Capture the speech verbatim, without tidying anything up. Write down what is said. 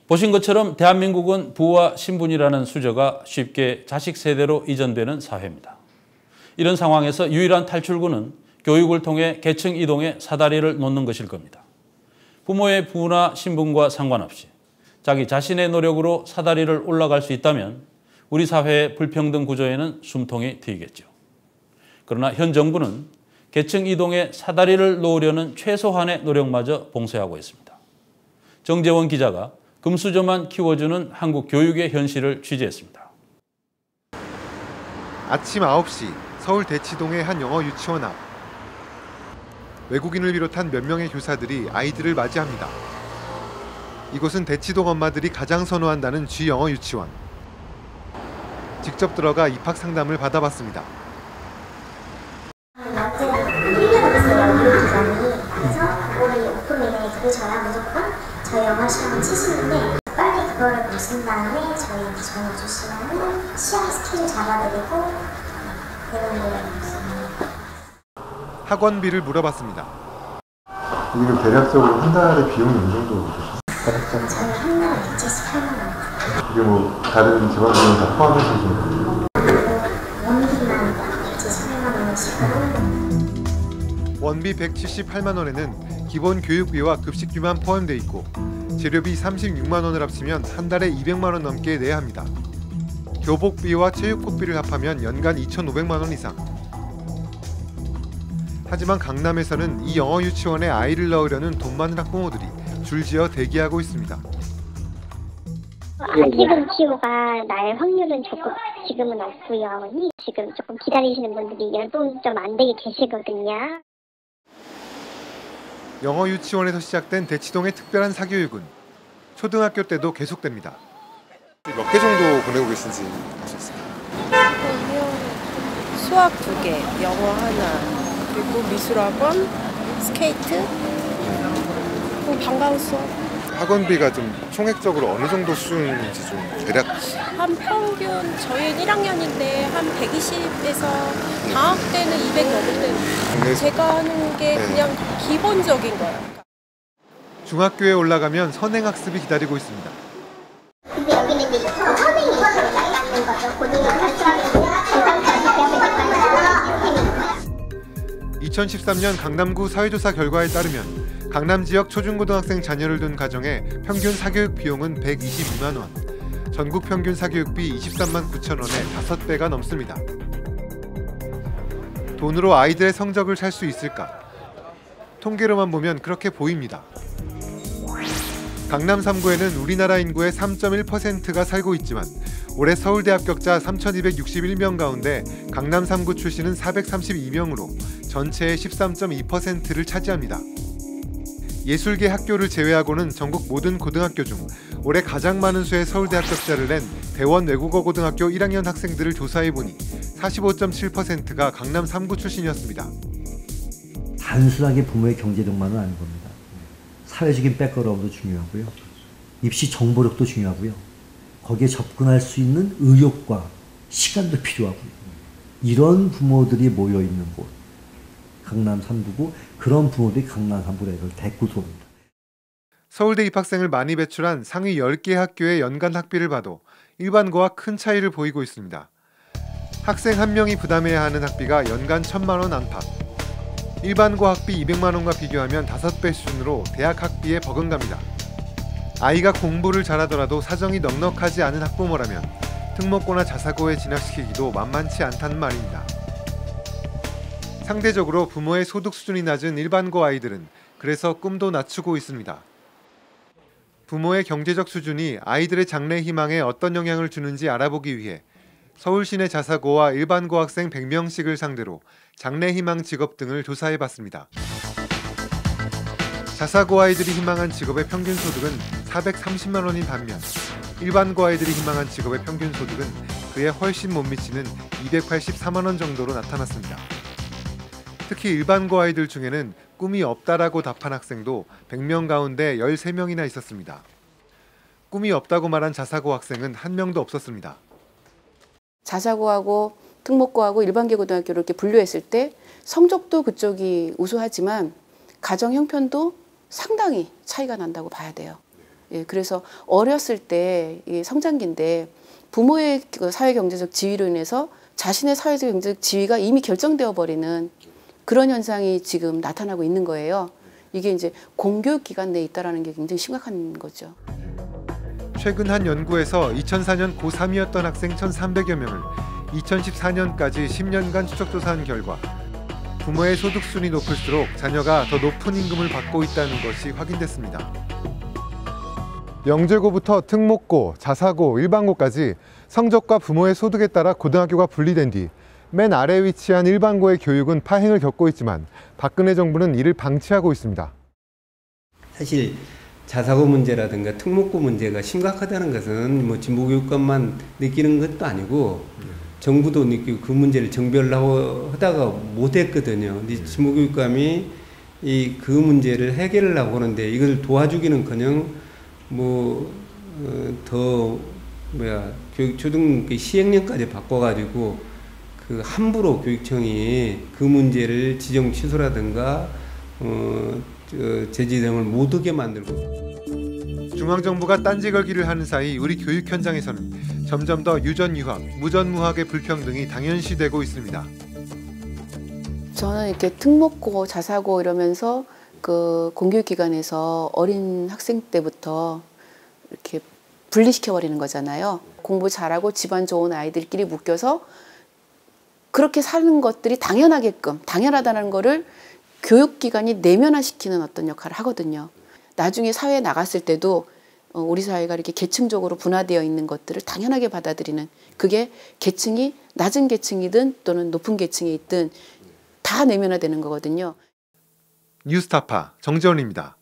보신 것처럼 대한민국은 부와 신분이라는 수저가 쉽게 자식 세대로 이전되는 사회입니다. 이런 상황에서 유일한 탈출구는 교육을 통해 계층 이동의 사다리를 놓는 것일 겁니다. 부모의 부나 신분과 상관없이 자기 자신의 노력으로 사다리를 올라갈 수 있다면 우리 사회의 불평등 구조에는 숨통이 트이겠죠. 그러나 현 정부는 계층 이동의 사다리를 놓으려는 최소한의 노력마저 봉쇄하고 있습니다. 정재원 기자가 금수저만 키워주는 한국 교육의 현실을 취재했습니다. 아침 아홉 시 서울 대치동의 한 영어 유치원 앞. 외국인을 비롯한 몇 명의 교사들이 아이들을 맞이합니다. 이곳은 대치동 엄마들이 가장 선호한다는 G 영어 유치원. 직접 들어가 입학 상담을 받아봤습니다. 저희 영어 시험을 치시는데 빨리 그거를 보신 다음에 저희한테 전화 주시면 시험 스케줄 잡아드리고 되는 거예요. 학원비를 물어봤습니다. 이게 대략적으로 한 달에 비용이 어느 정도 드셨어요? 저희 한 달에 백칠십팔만 원. 이게 뭐 다른 지방비용 다 포함해서 좀 원비만 백칠십팔만 원씩으로. 원비 백칠십팔만 원에는 기본 교육비와 급식비만 포함돼 있고 재료비 삼십육만 원을 합치면 한 달에 이백만 원 넘게 내야 합니다. 교복비와 체육복비를 합하면 연간 이천오백만 원 이상. 하지만 강남에서는 이 영어 유치원에 아이를 넣으려는 돈 많은 학부모들이 줄지어 대기하고 있습니다. 아기를 키우가 날 확률은 조금 지금은 없고요. 지금 조금 기다리시는 분들이 연봉 좀 안 되게 계시거든요. 영어 유치원에서 시작된 대치동의 특별한 사교육은 초등학교 때도 계속됩니다. 몇 개 정도 보내고 계신지 아셨어요? 수학 두 개, 영어 하나, 그리고 미술학원, 스케이트, 그리고 방과후 수업. 학원비가 좀 총액적으로 어느 정도 수준인지 좀 대략. 한 평균 저희는 일 학년인데 한 백이십에서 방학 때는 이백 넘는데 제가 하는 게 그냥 기본적인 거예요. 중학교에 올라가면 선행학습이 기다리고 있습니다. 근데 여기는 이제 선행이 있는 거죠. 고등학교 이천십삼 년 강남구 사회조사 결과에 따르면 강남 지역 초중고등학생 자녀를 둔 가정의 평균 사교육 비용은 백이십이만 원, 전국 평균 사교육비 이십삼만 구천 원에 다섯 배가 넘습니다. 돈으로 아이들의 성적을 살 수 있을까? 통계로만 보면 그렇게 보입니다. 강남 삼 구에는 우리나라 인구의 삼 점 일 퍼센트가 살고 있지만 올해 서울대 합격자 삼천이백육십일 명 가운데 강남 삼 구 출신은 사백삼십이 명으로 전체의 십삼 점 이 퍼센트를 차지합니다. 예술계 학교를 제외하고는 전국 모든 고등학교 중 올해 가장 많은 수의 서울대 합격자를 낸 대원 외국어 고등학교 일 학년 학생들을 조사해보니 사십오 점 칠 퍼센트가 강남 삼 구 출신이었습니다. 단순하게 부모의 경제력만은 아닌 겁니다. 사회적인 백그라운드도 중요하고요. 입시 정보력도 중요하고요. 거기에 접근할 수 있는 의욕과 시간도 필요하고요. 이런 부모들이 모여있는 곳, 강남 삼 구고 그런 부모들이 강남 삼 구를 데리고 들어옵니다. 서울대 입학생을 많이 배출한 상위 열 개 학교의 연간 학비를 봐도 일반고와 큰 차이를 보이고 있습니다. 학생 한 명이 부담해야 하는 학비가 연간 천만 원 안팎. 일반고 학비 이백만 원과 비교하면 다섯 배 수준으로 대학 학비에 버금갑니다. 아이가 공부를 잘하더라도 사정이 넉넉하지 않은 학부모라면 특목고나 자사고에 진학시키기도 만만치 않다는 말입니다. 상대적으로 부모의 소득 수준이 낮은 일반고 아이들은 그래서 꿈도 낮추고 있습니다. 부모의 경제적 수준이 아이들의 장래 희망에 어떤 영향을 주는지 알아보기 위해 서울 시내 자사고와 일반고 학생 백 명씩을 상대로 장래 희망 직업 등을 조사해봤습니다. 자사고 아이들이 희망한 직업의 평균 소득은 사백삼십만 원인 반면 일반고 아이들이 희망한 직업의 평균 소득은 그에 훨씬 못 미치는 이백팔십사만 원 정도로 나타났습니다. 특히 일반고 아이들 중에는 꿈이 없다라고 답한 학생도 백 명 가운데 열세 명이나 있었습니다. 꿈이 없다고 말한 자사고 학생은 한 명도 없었습니다. 자사고하고 특목고하고 일반계 고등학교를 이렇게 분류했을 때 성적도 그쪽이 우수하지만 가정 형편도 상당히 차이가 난다고 봐야 돼요. 예, 그래서 어렸을 때 이 성장기인데 부모의 그 사회경제적 지위로 인해서 자신의 사회적 경제적 지위가 이미 결정되어 버리는 그런 현상이 지금 나타나고 있는 거예요. 이게 이제 공교육 기관 내에 있다라는 게 굉장히 심각한 거죠. 최근 한 연구에서 이천사 년 고삼이었던 학생 천삼백여 명을 이천십사 년까지 십 년간 추적 조사한 결과 부모의 소득 순이 높을수록 자녀가 더 높은 임금을 받고 있다는 것이 확인됐습니다. 영재고부터 특목고, 자사고, 일반고까지 성적과 부모의 소득에 따라 고등학교가 분리된 뒤 맨 아래에 위치한 일반고의 교육은 파행을 겪고 있지만 박근혜 정부는 이를 방치하고 있습니다. 사실 자사고 문제라든가 특목고 문제가 심각하다는 것은 뭐 진보교육감만 느끼는 것도 아니고 정부도 느끼고 그 문제를 정별하고 하다가 못했거든요. 근데 진보교육감이 이 그 문제를 해결을 하고 하는데 이걸 도와주기는커녕 뭐 더 어, 뭐야 교육 초등 시행령까지 바꿔가지고 그 함부로 교육청이 그 문제를 지정 취소라든가 어, 제지 등을 못 오게 만들고. 중앙정부가 딴지 걸기를 하는 사이 우리 교육 현장에서는 점점 더 유전유학, 무전무학의 불평등이 당연시되고 있습니다. 저는 이렇게 특목고, 자사고 이러면서 그 공교육기관에서 어린 학생 때부터 이렇게 분리시켜 버리는 거잖아요. 공부 잘하고 집안 좋은 아이들끼리 묶여서 그렇게 사는 것들이 당연하게끔, 당연하다는 거를 교육기관이 내면화시키는 어떤 역할을 하거든요. 나중에 사회에 나갔을 때도 우리 사회가 이렇게 계층적으로 분화되어 있는 것들을 당연하게 받아들이는, 그게 계층이 낮은 계층이든 또는 높은 계층에 있든 다 내면화되는 거거든요. 뉴스타파 정재원입니다.